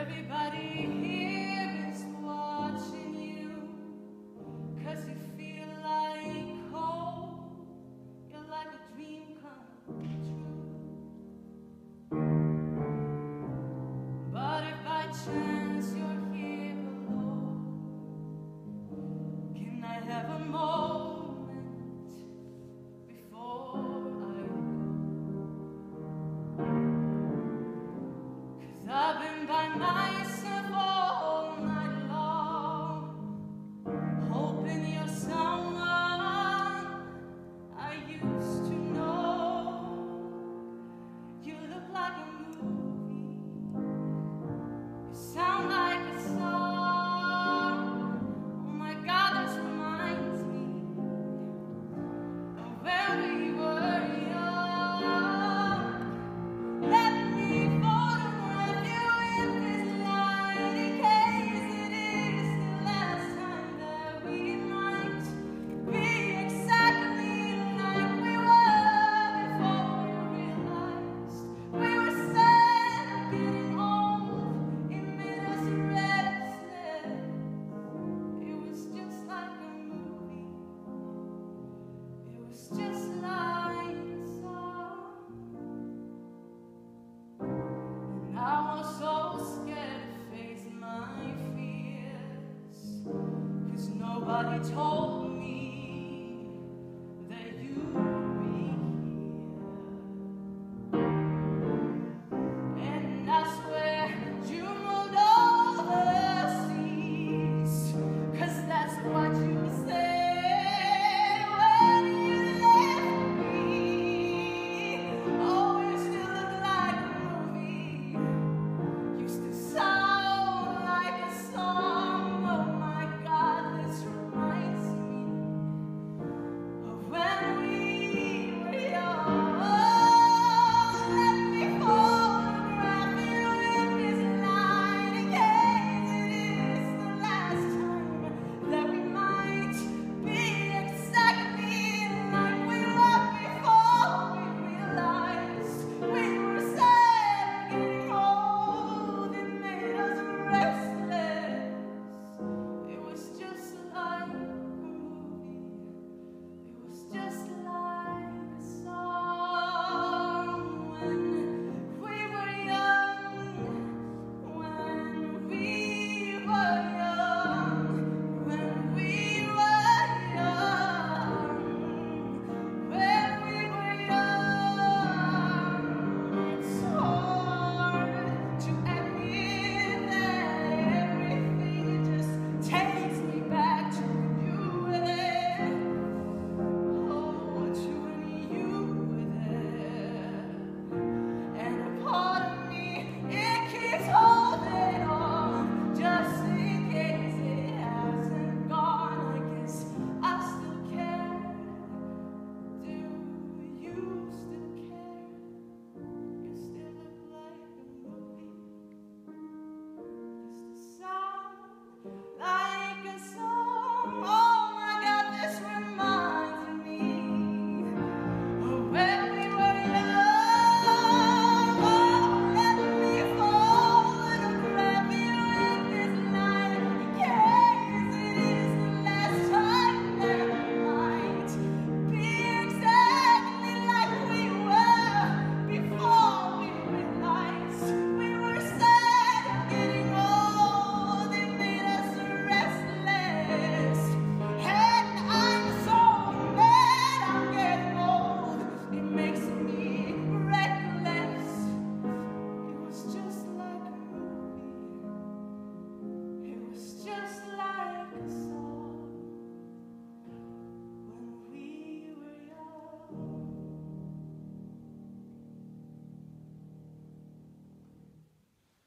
Everybody here is watching you, 'cause you feel like home. You're like a dream come true. But if by chance you're here alone, can I have a moment before I go? 'Cause I've been by myself all night long, hoping you're someone I used to know. You look like a movie, you sound like a song. Oh my God, this reminds me of when we were young. Let me photograph you in this light, in case it is the last time that we might be exactly like we were before we realized we were sad, getting old. It made us restless. It was just like a movie. It was just like a song. And I was so scared to face my fears, 'cause nobody told